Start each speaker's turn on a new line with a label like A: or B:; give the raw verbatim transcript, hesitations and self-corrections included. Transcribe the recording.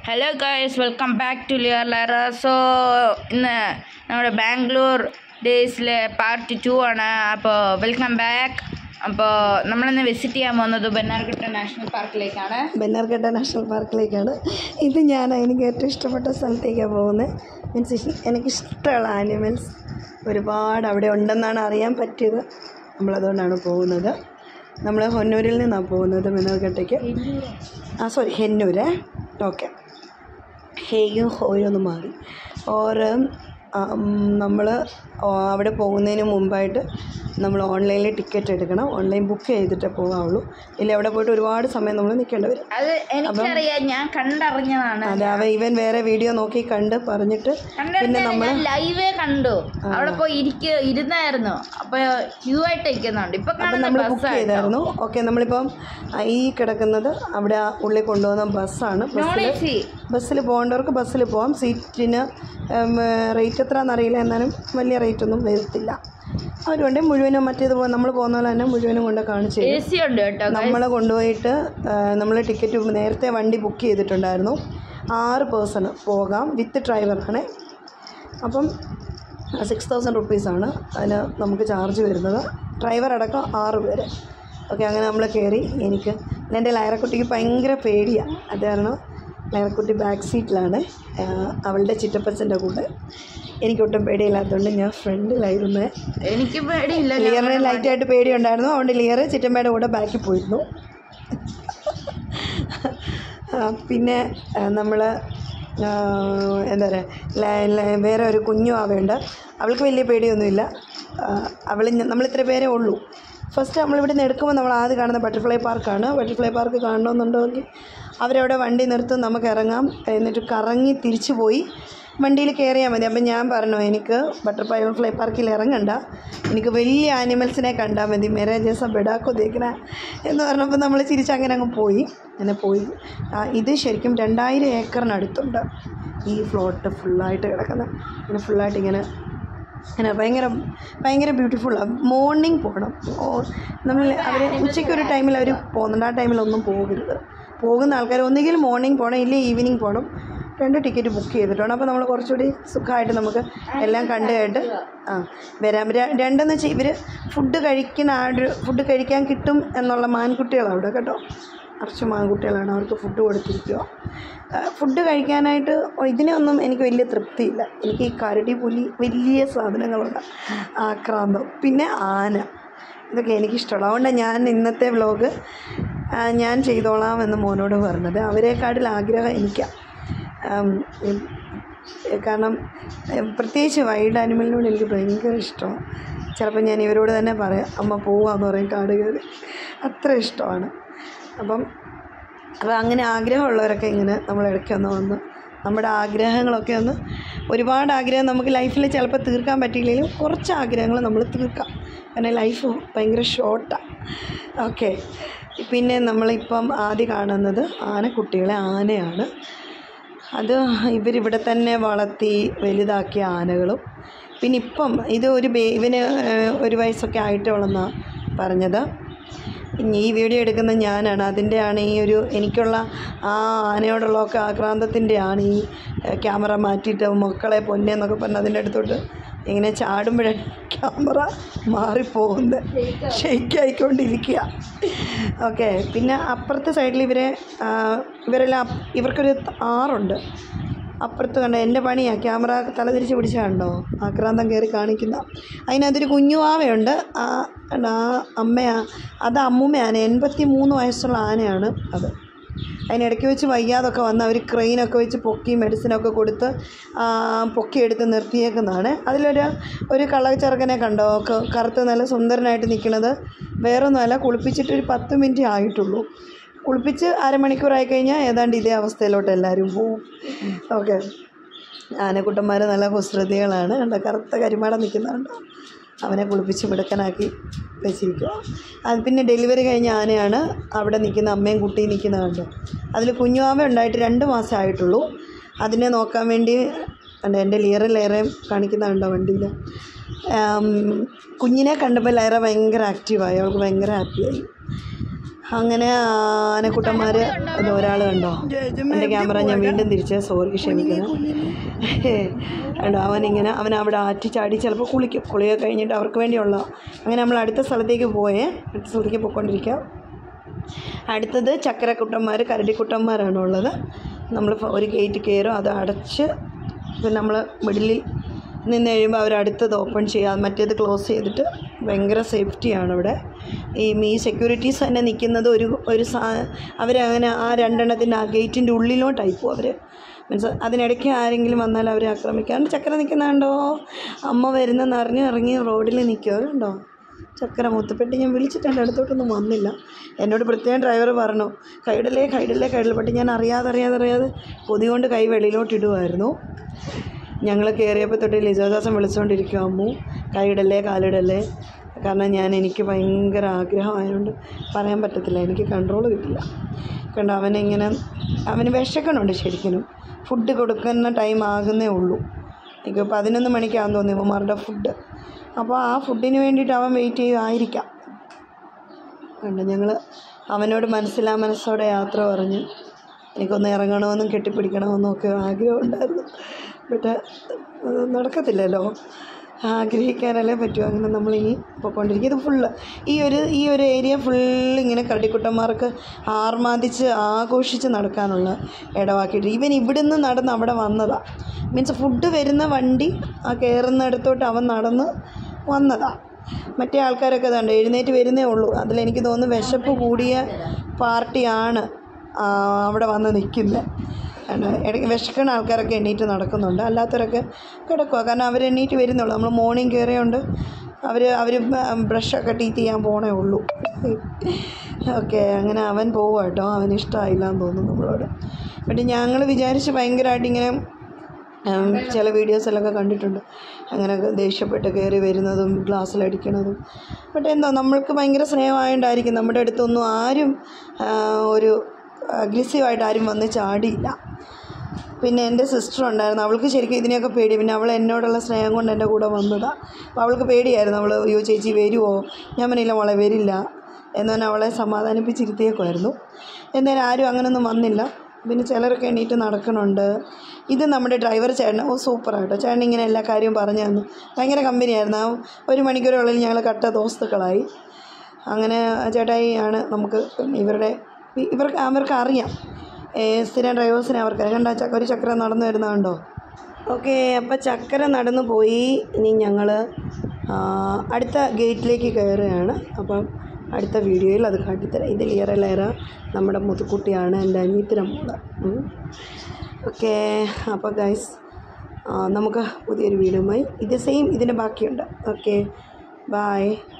A: Hello guys, welcome back to Lear Lara. So ഇന്ന് നമ്മുടെ Bangalore ഡേയ്സിലെ part two ആണ്. അപ്പോൾ വെൽക്കം ബാക്ക്. അപ്പോൾ നമ്മളിന്ന് വിസിറ്റ് ചെയ്യാൻ പോകുന്നത് ബന്നാർഘട്ട നാഷണൽ പാർക്കിലേക്കാണ്
B: ബന്നാർഘട്ട നാഷണൽ പാർക്കിലേക്കാണ് ഇത് ഞാൻ എനിക്ക് ഏറ്റവും ഇഷ്ടപ്പെട്ട സ്ഥലത്തേക്കാണ് പോകുന്നത്. മീൻസ് എനിക്കിഷ്ടമുള്ള ആനിമൽസ് ഒരുപാട് അവിടെ ഉണ്ടെന്നാണ് അറിയാൻ പറ്റിയത്. നമ്മളതുകൊണ്ടാണ് പോകുന്നത്. നമ്മൾ ഹൊന്നൂരിൽ നിന്നാണ് പോകുന്നത് ബന്നാർഘട്ടയ്ക്ക്. ആ സോറി ഹെന്നൂര്. ഓക്കെ, ഹേയും ഹോയും ഒന്ന് മാറി. ഓർ നമ്മൾ അവിടെ പോകുന്നതിന് മുമ്പായിട്ട് നമ്മൾ ഓൺലൈനിൽ ടിക്കറ്റ് എടുക്കണം. ഓൺലൈൻ ബുക്ക് ചെയ്തിട്ടേ പോകാവുള്ളൂ. ഇല്ല അവിടെ പോയിട്ട് ഒരുപാട് സമയം നമ്മൾ നിൽക്കേണ്ടി വരും.
A: അത് എനിക്കറിയാം, ഞാൻ കണ്ടറിഞ്ഞതാണ്.
B: അതെ, അവ ഇവൻ വേറെ വീഡിയോ നോക്കി കണ്ട് പറഞ്ഞിട്ട് പിന്നെ നമ്മൾ
A: ലൈവേ കണ്ടു. അവിടെ പോയി ഇരിക്ക ഇരുന്നായിരുന്നു. അപ്പോൾ ക്യൂ ആയിട്ട് ഇരിക്കുന്നുണ്ട്. ഇപ്പൊ
B: നമ്മൾ ബുക്ക് ചെയ്തായിരുന്നു. ഓക്കെ, നമ്മളിപ്പം ഈ കിടക്കുന്നത് അവിടെ ഉള്ളിൽ കൊണ്ടുപോകുന്ന ബസ്സാണ്. ബസ്സിൽ ബസ്സിൽ പോകേണ്ടവർക്ക് ബസ്സിൽ പോകാം. സീറ്റിന് റേറ്റ് എത്രയാണെന്നറിയില്ല, എന്നാലും വലിയ റേറ്റ് ഒന്നും വരത്തില്ല. അവരുണ്ട് മുഴുവനും മറ്റേത് നമ്മൾ പോകുന്ന പോലെ തന്നെ മുഴുവനും കൊണ്ട് കാണിച്ചു തരും. നമ്മൾ കൊണ്ടുപോയിട്ട് നമ്മൾ ടിക്കറ്റ് നേരത്തെ വണ്ടി ബുക്ക് ചെയ്തിട്ടുണ്ടായിരുന്നു. ആറ് പേഴ്സണ് പോകാം, വിത്ത് ഡ്രൈവറാണ്. അപ്പം സിക്സ് തൗസൻഡ് റുപ്പീസാണ് അതിന് നമുക്ക് ചാർജ് വരുന്നത്. ഡ്രൈവർ അടക്കം ആറ് പേര്. ഓക്കെ, അങ്ങനെ നമ്മൾ കയറി. എനിക്ക് എൻ്റെ ലയറക്കുട്ടിക്ക് ഭയങ്കര പേടിയാണ്. അത് കാരണം ലയറക്കുട്ടി ബാക്ക് സീറ്റിലാണ്, അവളുടെ ചിറ്റപ്പച്ചൻ്റെ കൂടെ. എനിക്കൊട്ടും പേടിയില്ലാത്തതുകൊണ്ട് ഞാൻ ഫ്രണ്ടിലായിരുന്നു.
A: എനിക്ക് പേടിയില്ല.
B: ലിയറിന് ലൈറ്റായിട്ട് പേടിയുണ്ടായിരുന്നു. അതുകൊണ്ട് ലിയർ ചിറ്റമ്മയുടെ കൂടെ ബാക്കിൽ പോയിരുന്നു. പിന്നെ നമ്മൾ എന്താ പറയുക, വേറെ ഒരു കുഞ്ഞു ആവേണ്ട. അവൾക്ക് വലിയ പേടിയൊന്നുമില്ല. അവൾ നമ്മളിത്ര പേരേ ഉള്ളൂ. ഫസ്റ്റ് നമ്മളിവിടെ നിന്ന് എടുക്കുമ്പോൾ നമ്മൾ ആദ്യം കാണുന്ന ബട്ടർഫ്ലൈ പാർക്കാണ്. ബട്ടർഫ്ലൈ പാർക്ക് കാണണമെന്നുണ്ടെങ്കിൽ അവരവിടെ വണ്ടി നിർത്തും, നമുക്ക് ഇറങ്ങാം. എന്നിട്ട് കറങ്ങി തിരിച്ചു പോയി വണ്ടിയിൽ കയറിയാൽ മതി. അപ്പം ഞാൻ പറഞ്ഞു, എനിക്ക് ബട്ടർഫ്ലൈ ഫ്ലൈ പാർക്കിൽ ഇറങ്ങണ്ട, എനിക്ക് വലിയ ആനിമൽസിനെ കണ്ടാൽ മതി, മേരെ ജേസ ബെഡാക്കോ ദേക്കണ എന്ന് പറഞ്ഞപ്പോൾ നമ്മൾ ചിരിച്ചങ്ങനെ അങ്ങ് പോയി. അങ്ങനെ പോയി. ഇത് ശരിക്കും രണ്ടായിരം ഏക്കറിനടുത്തുണ്ട് ഈ ഫ്ലോട്ട് ഫുള്ളായിട്ട് കിടക്കുന്നത്. ഇങ്ങനെ ഫുള്ളായിട്ട് ഇങ്ങനെ അങ്ങനെ ഭയങ്കര ഭയങ്കര ബ്യൂട്ടിഫുള്ളാണ്. മോർണിംഗ് പോകണം. നമ്മൾ അവർ ഉച്ചയ്ക്ക് ഒരു ടൈമിൽ അവർ പോകുന്നുണ്ട്. ആ ടൈമിലൊന്നും പോകരുത്. പോകുന്ന ആൾക്കാർ ഒന്നുകിൽ മോർണിംഗ് പോകണം, ഇല്ലെങ്കിൽ ഈവനിങ് പോകണം. രണ്ട് ടിക്കറ്റ് ബുക്ക് ചെയ്തിട്ടുണ്ട്. അപ്പോൾ നമ്മൾ കുറച്ചുകൂടി സുഖമായിട്ട് നമുക്ക് എല്ലാം കണ്ടു കേട്ട് ആ വരാം. രണ്ടെന്ന് വെച്ചാൽ ഇവർ ഫുഡ് കഴിക്കുന്ന ആ ഒരു ഫുഡ് കഴിക്കാൻ കിട്ടും എന്നുള്ള മാൻകുട്ടികളാണ് അവിടെ കേട്ടോ. കുറച്ച് മാൻകുട്ടികളാണ്, അവർക്ക് ഫുഡ് കൊടുത്തിരിക്കുക. ഫുഡ് കഴിക്കാനായിട്ട് ഇതിനൊന്നും എനിക്ക് വലിയ തൃപ്തിയില്ല. എനിക്ക് ഈ കരടി, പുലി, വലിയ സാധനങ്ങളുണ്ട്, ആക്രാന്തം, പിന്നെ ആന, ഇതൊക്കെ എനിക്കിഷ്ടമുള്ളൂ. അതുകൊണ്ടാണ് ഞാൻ ഇന്നത്തെ വ്ലോഗ് ഞാൻ ചെയ്തോളാം എന്ന് മോനോട് പറഞ്ഞത്. അവരെക്കാട്ടിൽ ആഗ്രഹം എനിക്കാണ്. കാരണം പ്രത്യേകിച്ച് വൈൽഡ് ആനിമലിനോട് എനിക്ക് ഭയങ്കര ഇഷ്ടമാണ്. ചിലപ്പോൾ ഞാൻ ഇവരോട് തന്നെ പറയാം, അമ്മ പോവാന്ന് പറയും കാട് കയറി. അത്ര ഇഷ്ടമാണ്. അപ്പം അപ്പോൾ അങ്ങനെ ആഗ്രഹമുള്ളവരൊക്കെ ഇങ്ങനെ നമ്മൾ ഇടയ്ക്കൊന്ന് വന്ന് നമ്മുടെ ആഗ്രഹങ്ങളൊക്കെ ഒന്ന്, ഒരുപാട് ആഗ്രഹം നമുക്ക് ലൈഫിൽ ചിലപ്പോൾ തീർക്കാൻ പറ്റിയില്ലെങ്കിലും കുറച്ച് ആഗ്രഹങ്ങൾ നമ്മൾ തീർക്കാം. കാരണം ലൈഫ് ഭയങ്കര ഷോർട്ടാണ്. ഓക്കെ, പിന്നെ നമ്മളിപ്പം ആദ്യം കാണുന്നത് ആനക്കുട്ടികളെ ആനയാണ്. അത് ഇവരിവിടെ തന്നെ വളർത്തി വലുതാക്കിയ ആനകളും. പിന്നെ ഇപ്പം ഇത് ഒരു ബേ ഇവന് ഒരു വയസ്സൊക്കെ ആയിട്ടുള്ളതെന്നാണ് പറഞ്ഞത്. ഈ വീഡിയോ എടുക്കുന്ന ഞാനാണ്. അതിൻ്റെയാണ് ഈ ഒരു എനിക്കുള്ള ആ ആനയോടുള്ളതൊക്കെ ആക്രാന്തത്തിൻ്റെയാണ് ഈ ക്യാമറ മാറ്റിയിട്ട് മക്കളെ പൊന്നെ എന്നൊക്കെ പറഞ്ഞ് അതിൻ്റെ അടുത്തോട്ട് ഇങ്ങനെ ചാടുമ്പോഴേ ക്യാമറ മാറിപ്പോകുന്നത്, ഷെയ്ക്കായിക്കൊണ്ടിരിക്കുക. ഓക്കെ, പിന്നെ അപ്പുറത്തെ സൈഡിൽ ഇവരെ ഇവരെല്ലാം ഇവർക്കൊരു ആറുണ്ട് അപ്പുറത്ത്. കണ്ടോ, എൻ്റെ പണിയാണ് ക്യാമറ തലതിരിച്ച് പിടിച്ച കണ്ടോ ആക്രാന്തം കയറി കാണിക്കുന്ന. അതിനകത്തൊരു കുഞ്ഞു ആവയുണ്ട്. ആ കണ്ടോ, ആ അമ്മയാ, അത് അമ്മൂമ്മയാണ്. എൺപത്തി മൂന്ന് വയസ്സുള്ള ആനയാണ് അത്. അതിനിടയ്ക്ക് വെച്ച് വയ്യാതൊക്കെ വന്ന് അവർ ക്രെയിനൊക്കെ വെച്ച് പൊക്കി മെഡിസിനൊക്കെ കൊടുത്ത് പൊക്കിയെടുത്ത് നിർത്തിയേക്കുന്നതാണ്. അതിലൊരു ഒരു കള്ളച്ചെറുക്കനെ കണ്ടോ, കറുത്ത് നല്ല സുന്ദരനായിട്ട് നിൽക്കുന്നത്. വേറൊന്നുമല്ല, കുളിപ്പിച്ചിട്ടൊരു പത്ത് മിനിറ്റ് ആയിട്ടുള്ളൂ. കുളിപ്പിച്ച് അരമണിക്കൂറായി കഴിഞ്ഞാൽ ഏതാണ്ട് ഇതേ അവസ്ഥയിലോട്ട് എല്ലാവരും പോവും. ഓക്കെ, ആനക്കുട്ടന്മാർ നല്ല കുസൃതികളാണ്. കണ്ടോ, കറുത്ത കരിമാട നിൽക്കുന്നുണ്ടോ, അവനെ കുളിപ്പിച്ച് മിടുക്കനാക്കി വെച്ചിരിക്കുക. അത് പിന്നെ ഡെലിവറി കഴിഞ്ഞ ആനയാണ്. അവിടെ നിൽക്കുന്ന അമ്മയും കുട്ടിയും നിൽക്കുന്നത് കണ്ടോ. അതിൽ കുഞ്ഞുമാമ ഉണ്ടായിട്ട് രണ്ട് മാസം ആയിട്ടുള്ളൂ. അതിനെ നോക്കാൻ വേണ്ടി കണ്ടോ എൻ്റെ ലിയറ് ലേറെ കാണിക്കുന്നുണ്ടോ വണ്ടിയിൽ. കുഞ്ഞിനെ കണ്ടപ്പോൾ ലേറെ ഭയങ്കര ആക്റ്റീവായി, അവൾക്ക് ഭയങ്കര ഹാപ്പിയായി. അങ്ങനെ ആനക്കുട്ടന്മാർ അത് ഒരാൾ കണ്ടോ, എൻ്റെ ക്യാമറ ഞാൻ വീണ്ടും തിരിച്ച് സോറി ക്ഷമിക്കണം. കണ്ടോ അവനിങ്ങനെ അവൻ അവിടെ ആറ്റി ചാടി ചിലപ്പോൾ കുളിക്കും. കുളിയൊക്കെ കഴിഞ്ഞിട്ട് അവർക്ക് വേണ്ടിയുള്ള അങ്ങനെ നമ്മൾ അടുത്ത സ്ഥലത്തേക്ക് പോയേ അടുത്ത സ്ഥലത്തേക്ക് പോയിക്കൊണ്ടിരിക്കാം. അടുത്തത് ചക്കരക്കുട്ടന്മാർ കരടിക്കുട്ടന്മാരാണ് ഉള്ളത്. നമ്മൾ ഒരു ഗേറ്റ് കയറും, അത് അടച്ച് പിന്നെ നമ്മൾ മിഡിലിൽ നിന്ന് കഴിയുമ്പോൾ അവരടുത്തത് ഓപ്പൺ ചെയ്യുക, മറ്റേത് ക്ലോസ് ചെയ്തിട്ട് ഭയങ്കര സേഫ്റ്റിയാണ് ഇവിടെ. ഈ ഈ സെക്യൂരിറ്റീസ് തന്നെ നിൽക്കുന്നത് ഒരു ഒരു സാ അവരങ്ങനെ ആ രണ്ടെണ്ണത്തിൻ്റെ ആ ഗേറ്റിൻ്റെ ഉള്ളിലോട്ടായി പോകും അവർ. മീൻസ് അതിനിടയ്ക്ക് ആരെങ്കിലും വന്നാൽ അവരെ ആക്രമിക്കാറുണ്ട്. ചക്കര നിൽക്കുന്നുണ്ടോ, അമ്മ വരുന്നെന്ന് അറിഞ്ഞ് ഇറങ്ങി റോഡിൽ നിൽക്കാറുണ്ടോ. ചക്കര മുത്തപ്പെട്ടി ഞാൻ വിളിച്ചിട്ടുണ്ട്, അടുത്തോട്ടൊന്നും വന്നില്ല. എന്നോട് പ്രത്യേകം ഡ്രൈവർ പറഞ്ഞു കൈയിടലേ കൈയിടലേ കൈയിടലേ, പക്ഷേ ഞാൻ അറിയാതെ അറിയാതെ അറിയാതെ പൊതി കൊണ്ട് കൈ വെളിയിലോട്ടിടുമായിരുന്നു. ഞങ്ങൾ കയറിയപ്പോൾ തൊട്ട് ലിജോദാസൻ വിളിച്ചുകൊണ്ടിരിക്കും അമ്മു കൈയിടല്ലേ കാലിടല്ലേ. കാരണം ഞാൻ എനിക്ക് ഭയങ്കര ആഗ്രഹമായതുകൊണ്ട് പറയാൻ പറ്റത്തില്ല, എനിക്ക് കൺട്രോൾ കിട്ടില്ല. കണ്ടോ അവനിങ്ങനെ അവന് വിശക്കണുണ്ട് ശരിക്കും. ഫുഡ് കൊടുക്കുന്ന ടൈം ആകുന്നേ ഉള്ളൂ. എനിക്ക് പതിനൊന്ന് മണിക്കാണെന്ന് തോന്നി ഇവന്മാരുടെ ഫുഡ്. അപ്പോൾ ആ ഫുഡിന് വേണ്ടിയിട്ട് അവൻ വെയിറ്റ് ചെയ്തായിരിക്കാം. കണ്ടോ ഞങ്ങൾ അവനോട് മനസ്സിലാ മനസ്സോടെ യാത്ര പറഞ്ഞ് എനിക്കൊന്ന് ഇറങ്ങണമെന്നും കെട്ടിപ്പിടിക്കണമെന്നും ഒക്കെ ആഗ്രഹമുണ്ടായിരുന്നു. പക്ഷേ നടക്കത്തില്ലല്ലോ, ആഗ്രഹിക്കാനല്ലേ പറ്റുമോ. അങ്ങനെ നമ്മളിനി പോയിക്കൊണ്ടിരിക്കും. ഇത് ഫുള്ള് ഈ ഒരു ഈ ഒരു ഏരിയ ഫുള്ളിങ്ങനെ കരടിക്കുട്ടന്മാർക്ക് ആർമാദിച്ച് ആഘോഷിച്ച് നടക്കാനുള്ള ഇടവാക്കിയിട്ട് ഇവൻ ഇവിടുന്ന് നടന്ന് അവിടെ വന്നതാണ്. മീൻസ് ഫുഡ് വരുന്ന വണ്ടി ആ കയറുന്നിടത്തോട്ട് അവൻ നടന്ന് വന്നതാണ്. മറ്റേ ആൾക്കാരൊക്കെ ഇതുണ്ട് എഴുന്നേറ്റ് വരുന്നേ ഉള്ളൂ. അതിലെനിക്ക് തോന്നുന്നു വിശപ്പ് കൂടിയ പാർട്ടിയാണ് അവിടെ വന്ന് നിൽക്കുന്നത്. ഇടയ്ക്ക് വിശക്കുന്ന ആൾക്കാരൊക്കെ എണ്ണീറ്റ് നടക്കുന്നുണ്ട്, അല്ലാത്തവരൊക്കെ കിടക്കുക. കാരണം അവർ എണ്ണീറ്റ് വരുന്നുള്ളൂ. നമ്മൾ മോർണിംഗ് കയറിയുണ്ട് അവർ അവർ ബ്രഷൊക്കെ ടീത്ത് ചെയ്യാൻ പോണേ ഉള്ളൂ. ഓക്കെ അങ്ങനെ അവൻ പോവുക കേട്ടോ, അവന് ഇഷ്ടമായില്ല എന്ന് തോന്നുന്നു നമ്മളോട്. പക്ഷേ ഞങ്ങൾ വിചാരിച്ച് ഭയങ്കരമായിട്ട് ഇങ്ങനെ ചില വീഡിയോസിലൊക്കെ കണ്ടിട്ടുണ്ട് അങ്ങനെ ദേഷ്യപ്പെട്ട് കയറി വരുന്നതും ഗ്ലാസ്സിലടിക്കണതും. ബട്ട് എന്തോ നമ്മൾക്ക് ഭയങ്കര സ്നേഹമായതുകൊണ്ടായിരിക്കും നമ്മുടെ അടുത്തൊന്നും ആരും ഒരു അഗ്രസീവായിട്ട് ആരും വന്ന് ചാടിയില്ല. പിന്നെ എൻ്റെ സിസ്റ്റർ ഉണ്ടായിരുന്നു, അവൾക്ക് ശരിക്കും ഇതിനെയൊക്കെ പേടി. പിന്നെ അവൾ എന്നോടുള്ള സ്നേഹം കൊണ്ട് എൻ്റെ കൂടെ വന്നതാണ്. അപ്പോൾ അവൾക്ക് പേടിയായിരുന്നു. അവൾ അയ്യോ ചേച്ചി വരുമോ, ഞാൻ പറഞ്ഞില്ല മോളെ വരില്ല എന്ന് പറഞ്ഞാൽ അവളെ സമാധാനിപ്പിച്ചിരുത്തിയേക്കുമായിരുന്നു. എന്തായാലും ആരും അങ്ങനെയൊന്നും വന്നില്ല. പിന്നെ ചിലരൊക്കെ എണീറ്റ് നടക്കണുണ്ട്. ഇത് നമ്മുടെ ഡ്രൈവർ ചേട്ടൻ, ഓ സൂപ്പറായിട്ടോ ചേട്ടൻ ഇങ്ങനെ എല്ലാ കാര്യവും പറഞ്ഞു തന്നു. ഭയങ്കര കമ്പനിയായിരുന്നു. ആ ഒരു മണിക്കൂറുള്ളിൽ ഞങ്ങൾ കട്ട ദോസ്തുക്കളായി. അങ്ങനെ ചേട്ടായി ആണ് നമുക്ക് ഇവരുടെ ഇവർക്ക് അവർക്ക് അറിയാം, സ്ഥിരം ഡ്രൈവേഴ്സിനെ അവർക്ക് കണ്ട ഒരു ചക്ര നടന്നു വരുന്നതുണ്ടോ. ഓക്കെ അപ്പോൾ ചക്കര നടന്നു പോയി. ഇനി ഞങ്ങൾ അടുത്ത ഗേറ്റിലേക്ക് കയറുകയാണ്. അപ്പം അടുത്ത വീഡിയോയിൽ അത് കാട്ടിത്തരാം. ഇത് ലിയറ ലേറ നമ്മുടെ മുതുക്കുട്ടിയാണ്, എൻ്റെ അനിയത്തിൻ്റെ മോള്. ഓക്കെ അപ്പോൾ ഗൈസ് നമുക്ക് പുതിയൊരു വീഡിയോയുമായി ഇത് സെയിം ഇതിൻ്റെ ബാക്കിയുണ്ട്. Okay by.